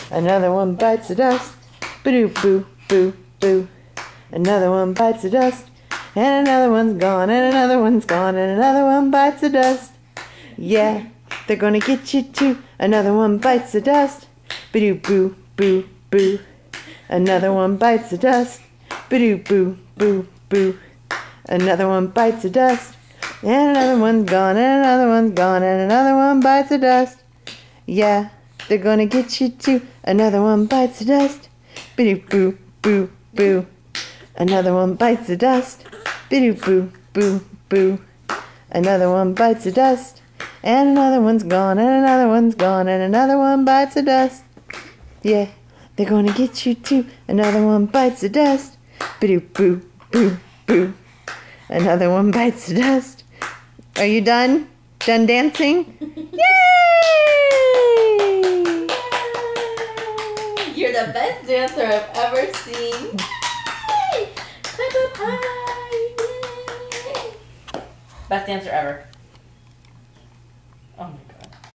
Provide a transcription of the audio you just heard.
Another one bites the dust. Ba-doo, boo, boo, boo. Another one bites the dust. And another one's gone, and another one's gone, and another one bites the dust. Yeah, they're gonna get you too. Another one bites the dust. Ba-doo, boo, boo, boo. Another one bites the dust. Ba-doo, boo, boo, boo. Another one bites the dust. And another one's gone, and another one's gone, and another one bites the dust. Yeah, they're gonna get you too. Another one bites the dust. Ba-doo, boo, boo, boo. Another one bites the dust. Ba-doo, boo, boo, boo. Another one bites the dust. And another one's gone, and another one's gone, and another one bites the dust. Yeah, they're gonna get you too. Another one bites the dust. Ba-doo, boo, boo, boo. Another one bites the dust. Are you done? Done dancing? Yay! You're the best dancer I've ever seen. Yay! Clap up high! Yay! Best dancer ever. Oh my god.